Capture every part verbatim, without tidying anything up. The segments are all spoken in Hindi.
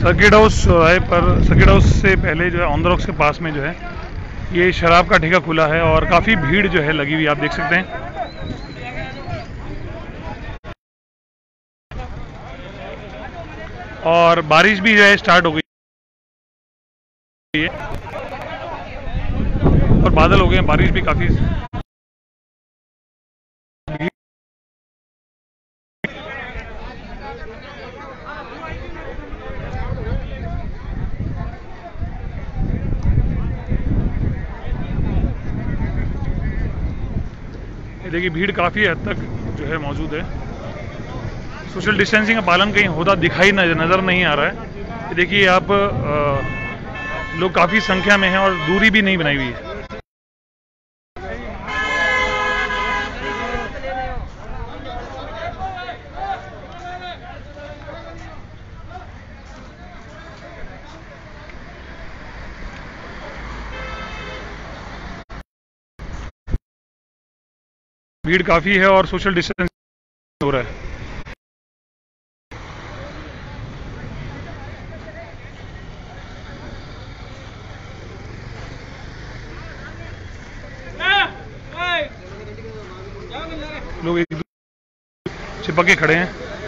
सर्किट हाउस चौराहे पर, सर्किट हाउस से पहले जो है ऑन द रॉक्स के पास में जो है ये शराब का ठेका खुला है और काफ़ी भीड़ जो है लगी हुई, आप देख सकते हैं। और बारिश भी जो है स्टार्ट हो गई है और बादल हो गए हैं, बारिश भी काफ़ी। देखिए भीड़ काफ़ी हद तक जो है मौजूद है। सोशल डिस्टेंसिंग का पालन कहीं होता दिखाई नज़र नहीं आ रहा है। देखिए आप आ, लोग काफ़ी संख्या में हैं और दूरी भी नहीं बनाई हुई है। भीड़ काफ़ी है और सोशल डिस्टेंस हो रहा है। लोग एक दूसरे चिपक के खड़े हैं।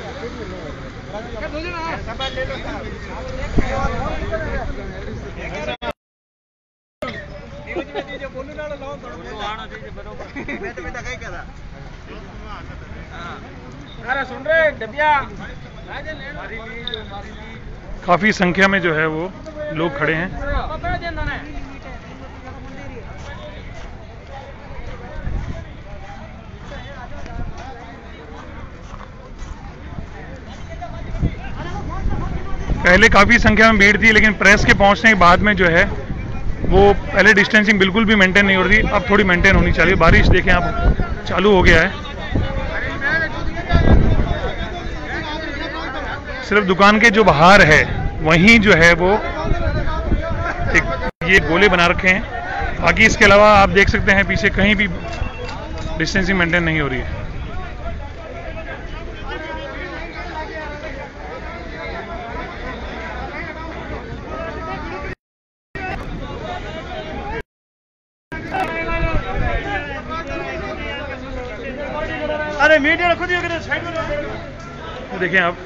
काफी संख्या में जो है वो लोग खड़े हैं। पहले काफी संख्या में भीड़ थी, लेकिन प्रेस के पहुंचने के बाद में जो है वो पहले डिस्टेंसिंग बिल्कुल भी मेंटेन नहीं हो रही, अब थोड़ी मेंटेन होनी चाहिए। बारिश देखें आप चालू हो गया है। सिर्फ दुकान के जो बाहर है वहीं जो है वो एक ये गोले बना रखे हैं, बाकी इसके अलावा आप देख सकते हैं पीछे कहीं भी डिस्टेंसिंग मेंटेन नहीं हो रही है। अरे मीडिया खुद ही साइड में देखें आप,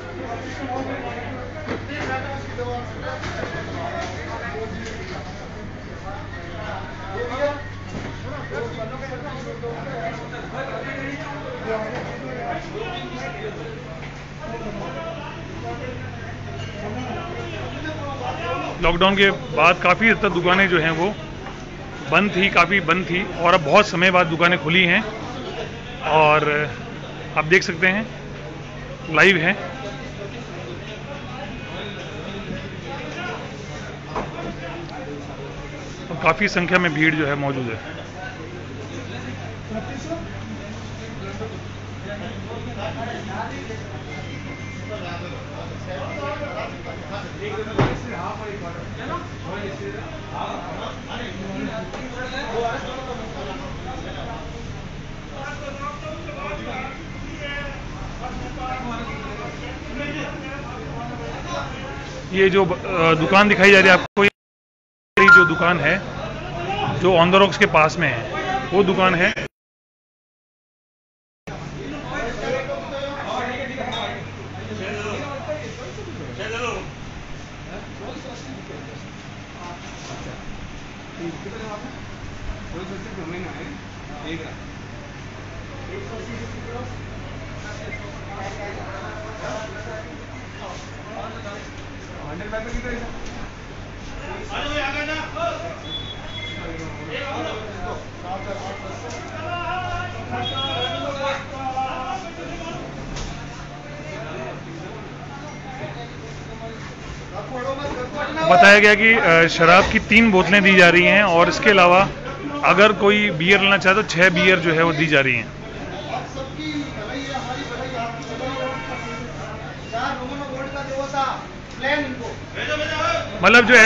लॉकडाउन के बाद काफ़ी हद तक दुकानें जो हैं वो बंद थी, काफ़ी बंद थी और अब बहुत समय बाद दुकानें खुली हैं और आप देख सकते हैं लाइव है। और काफ़ी संख्या में भीड़ जो है मौजूद है। ये जो दुकान दिखाई जा रही है आपको, ये जो दुकान है जो ऑन द रॉक्स के पास में है वो दुकान है। बताया गया कि शराब की तीन बोतलें दी जा रही हैं और इसके अलावा अगर कोई बियर लेना चाहे तो छह बियर जो है वो दी जा रही हैं। मतलब जो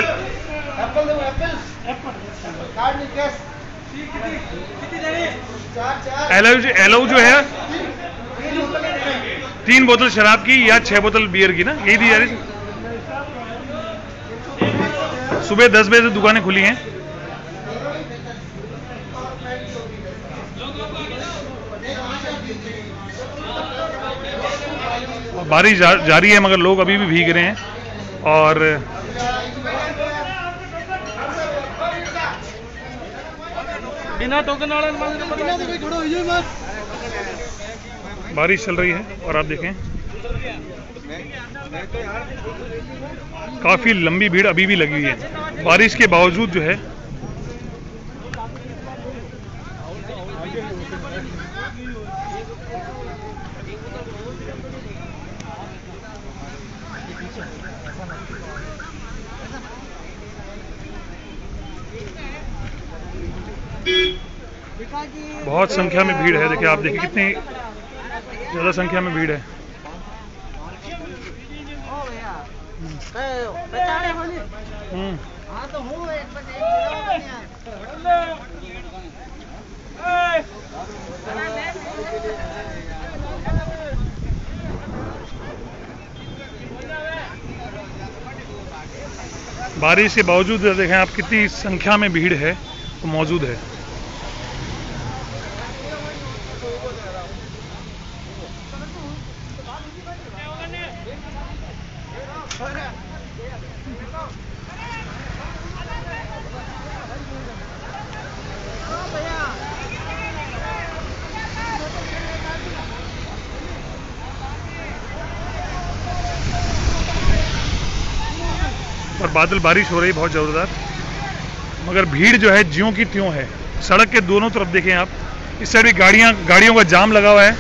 एलाउ जो है तीन बोतल शराब की या छह बोतल बियर की ना, यही दी जा रही है। सुबह दस बजे से दुकानें खुली हैं। बारिश जा, जारी है मगर लोग अभी भी भीग रहे हैं और बिना टोकन वाला बारिश चल रही है और आप देखें काफी लंबी भीड़ अभी भी लगी हुई है बारिश के बावजूद जो है। बहुत संख्या में भीड़ है। देखिए आप देखिए कितनी ज्यादा संख्या में भीड़ है। हम्म बारिश के बावजूद देखें आप कितनी संख्या में भीड़ है वो मौजूद है। और बादल बारिश हो रही बहुत जोरदार मगर भीड़ जो है ज्यों की त्यों है। सड़क के दोनों तरफ देखें आप, इस साइड भी गाड़ियां गाड़ियों का जाम लगा हुआ है।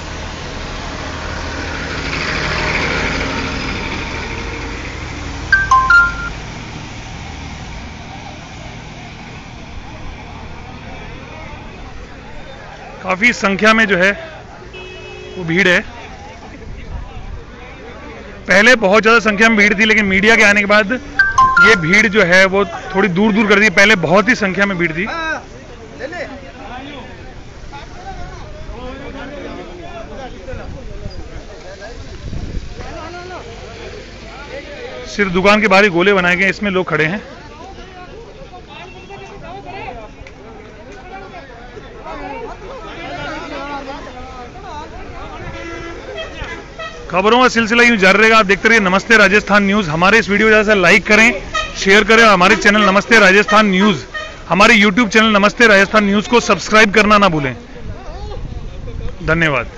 काफी संख्या में जो है वो भीड़ है। पहले बहुत ज्यादा संख्या में भीड़ थी लेकिन मीडिया के आने के बाद ये भीड़ जो है वो थोड़ी दूर दूर कर दी। पहले बहुत ही संख्या में भीड़ थी। सिर्फ दुकान के बाहर ही गोले बनाए गए, इसमें लोग खड़े हैं। खबरों का सिलसिला यूं जारी रहेगा। आप देखते रहिए नमस्ते राजस्थान न्यूज। हमारे इस वीडियो को ज्यादा से लाइक करें, शेयर करें और हमारे चैनल नमस्ते राजस्थान न्यूज, हमारे YouTube channel Namaste Rajasthan news को सब्सक्राइब करना ना भूलें। धन्यवाद।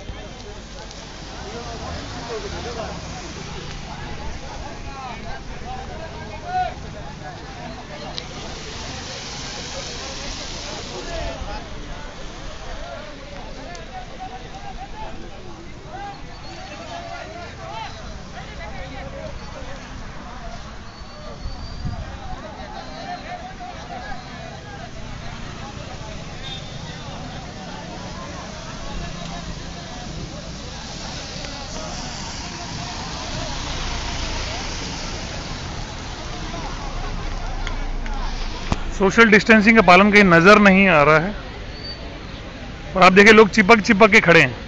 सोशल डिस्टेंसिंग का पालन कहीं नजर नहीं आ रहा है और आप देखिए लोग चिपक चिपक के खड़े हैं।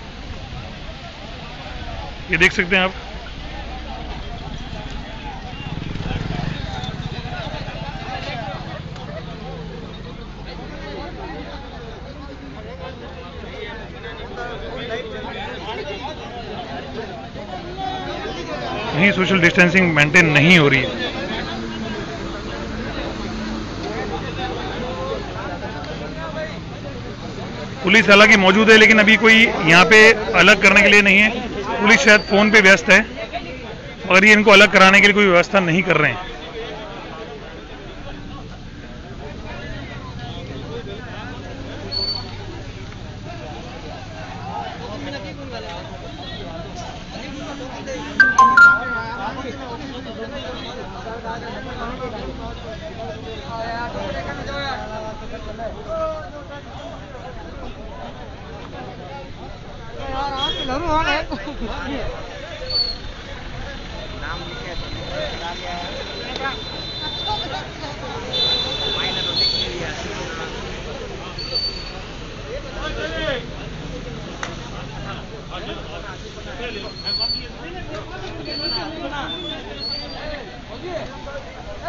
ये देख सकते हैं आप। नहीं, सोशल डिस्टेंसिंग मेंटेन नहीं हो रही है। पुलिस हालांकि मौजूद है लेकिन अभी कोई यहाँ पे अलग करने के लिए नहीं है। पुलिस शायद फोन पे व्यस्त है और ये इनको अलग कराने के लिए कोई व्यवस्था नहीं कर रहे हैं। Okay.